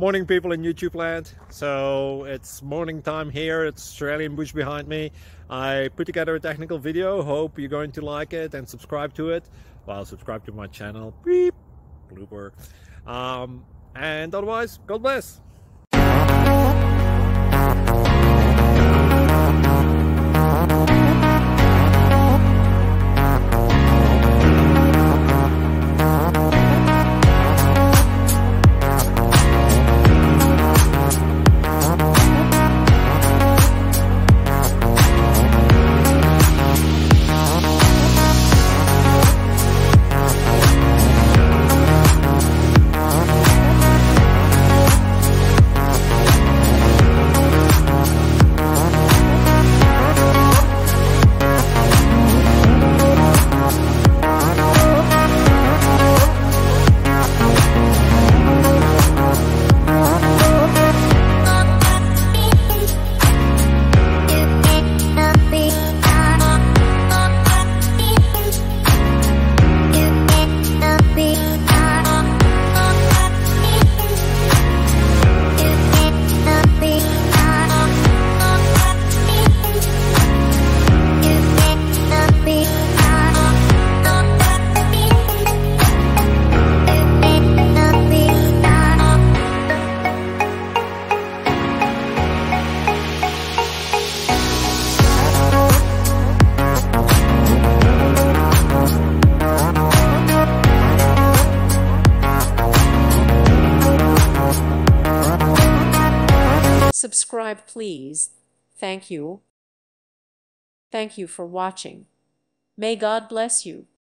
Morning, people in YouTube land. So it's morning time here. It's Australian bush behind me. I put together a technical video. Hope you're going to like it and subscribe to it. Well, subscribe to my channel. Beep. Blooper. And otherwise, God bless. Subscribe, please. Thank you. Thank you for watching. May God bless you.